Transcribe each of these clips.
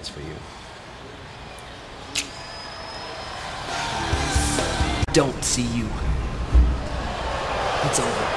has for you. Don't see you. It's over.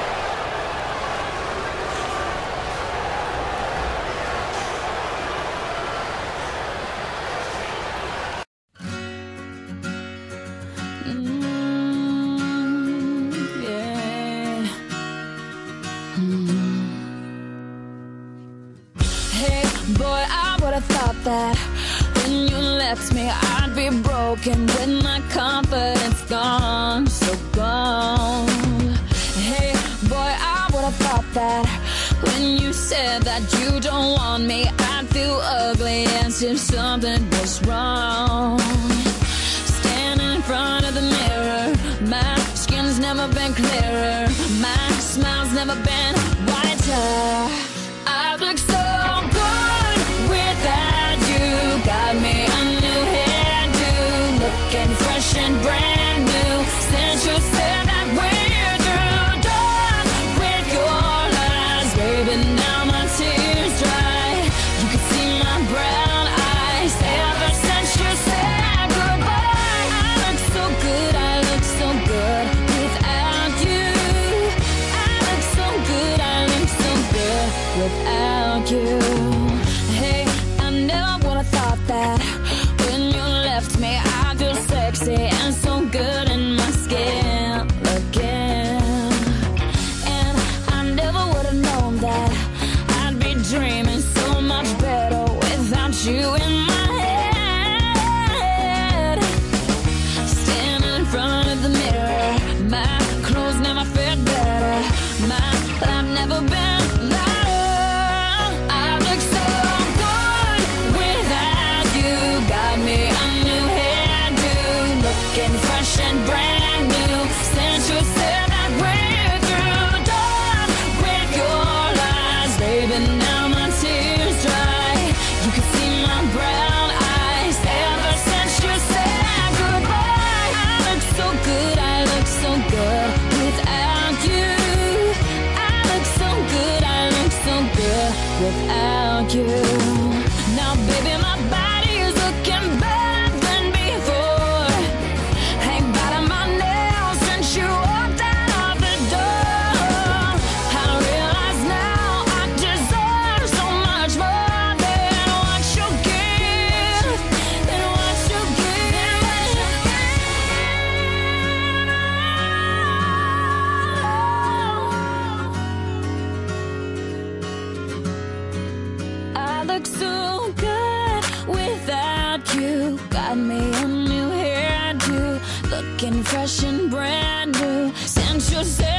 Boy, I would've thought that when you left me I'd be broken, with my confidence gone, so gone. Hey, boy, I would've thought that when you said that you don't want me I'd feel ugly as if something was wrong. Standing in front of the mirror, my skin's never been clearer, my smile's never been whiter. I look so good without you, got me a new hairdo, looking fresh and brand new, since you said that we're through. Done with your lies, baby, now my tears dry, you can see my brown eyes, ever since you said goodbye. I look so good, I look so good without you, I look so good, I look so good without you. Hey, I never would've thought that when you left me I'd feel sexy and so good in my skin again. And I never would've known that I'd be dreaming so much better without you in my head. Standing in front of the mirror, my clothes never fit better, my life never been lighter. I look so good without you, got me a new hairdo, looking fresh and brand new, since you said that we're through. Done with your lies, baby, now my tears dry, you can see my brown eyes, ever since you said goodbye. I look so good, I look so good without you, I look so good, I look so good without you. Now baby, my body is looking better than before, ain't biting my nails since you walked out of the door. I realize now I deserve so much more than what you give, than what you give. I look so good without you, got me a new hairdo, looking fresh and brand new, since you said